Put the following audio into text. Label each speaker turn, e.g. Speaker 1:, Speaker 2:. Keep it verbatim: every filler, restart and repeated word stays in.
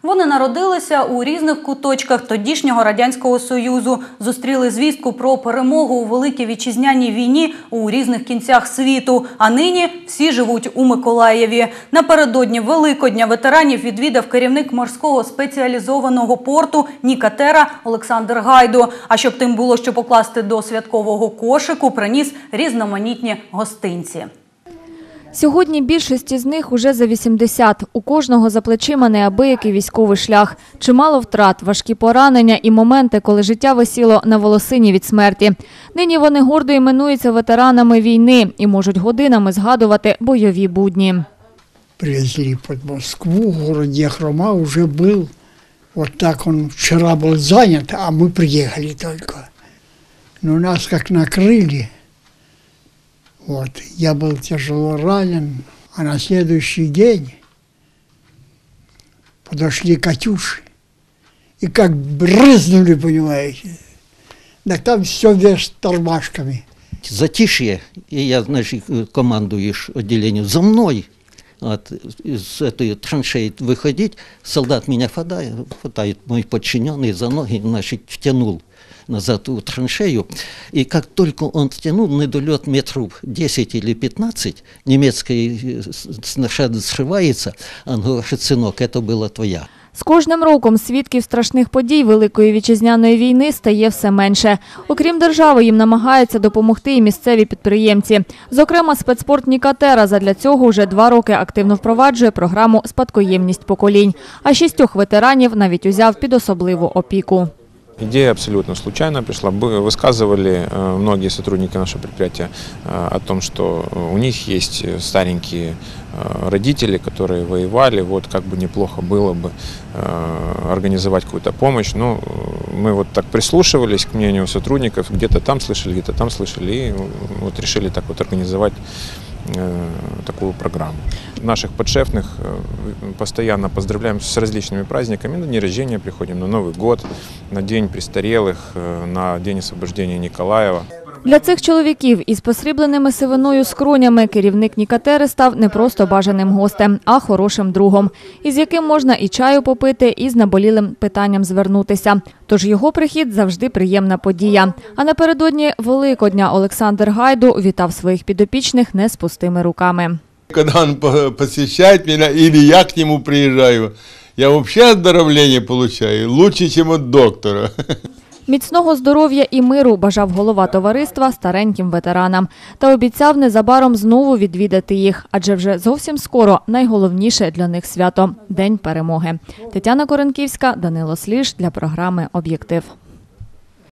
Speaker 1: Вони народилися у різних куточках тодішнього Радянського Союзу, зустріли звістку про перемогу у Великій Вітчизняній війні у різних кінцях світу, а нині всі живуть у Миколаєві. Напередодні Великодня ветеранів відвідав керівник морського спеціалізованого порту Нікатера Олександр Гайду. А щоб тим було що покласти до святкового кошику, приніс різноманітні гостинці.
Speaker 2: Сьогодні більшості з них уже за вісімдесят. У кожного за плечима неабиякий військовий шлях. Чимало втрат, важкі поранення і моменти, коли життя висіло на волосині від смерті. Нині вони гордо іменуються ветеранами війни і можуть годинами згадувати бойові будні.
Speaker 3: Привезли під Москву, в городе Хрома уже был. Вот так он вчера был занят, а мы приехали только. Но нас как накрыли. Вот, я был тяжело ранен, а на следующий день подошли «Катюши» и как брызнули, понимаете, так там все вверх тормашками.
Speaker 4: Затишье, и я, значит, командуешь отделению, за мной от, из этой траншеи выходить, солдат меня хватает, хватает мой подчиненный за ноги, значит, втянул назад в траншею, и как только он втянул недолет метров десять или пятнадцать, немецкий снаряд срывается, он говорит: сынок, это была твоя.
Speaker 2: З кожним роком свідків страшних подій Великої Вітчизняної війни стає все менше. Окрім держави, їм намагаються допомогти і місцеві підприємці. Зокрема, спецпорт Нікатера задля цього вже два роки активно впроваджує програму «Спадкоємність поколінь». А шістьох ветеранів навіть узяв під особливу опіку.
Speaker 5: Идея абсолютно случайно пришла. Высказывали многие сотрудники нашего предприятия о том, что у них есть старенькие родители, которые воевали, вот как бы неплохо было бы организовать какую-то помощь. Но мы вот так прислушивались к мнению сотрудников, где-то там слышали, где-то там слышали, и вот решили так вот организовать такую программу. Наших подшефных постоянно поздравляем с различными праздниками. На день рождения приходим, на Новый год, на День престарелых, на День освобождения Николаева.
Speaker 2: Для цих чоловіків із посрібленими сивиною скронями керівник Нікатери став не просто бажаним гостем, а хорошим другом, із яким можна і чаю попити, і з наболілим питанням звернутися. Тож його прихід завжди приємна подія. А напередодні Великодня Олександр Гайду вітав своїх підопічних не з пустими руками.
Speaker 6: Коли він посещає мене, або я к нему приїжджаю, я взагалі оздоровлення отримую краще, ніж від доктора.
Speaker 2: Міцного здоров'я і миру бажав голова товариства стареньким ветеранам. Та обіцяв незабаром знову відвідати їх, адже вже зовсім скоро найголовніше для них свято – День перемоги. Тетяна Коренківська, Данило Сліж для програми «Об'єктив».